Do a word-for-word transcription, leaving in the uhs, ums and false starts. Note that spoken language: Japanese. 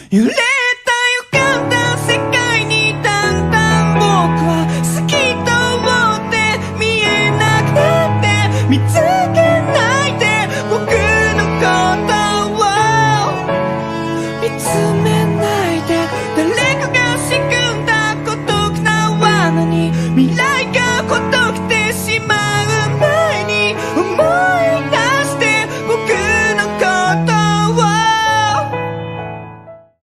揺れた予感だ世界にだんだん僕は好きと思って見えなくなって見つ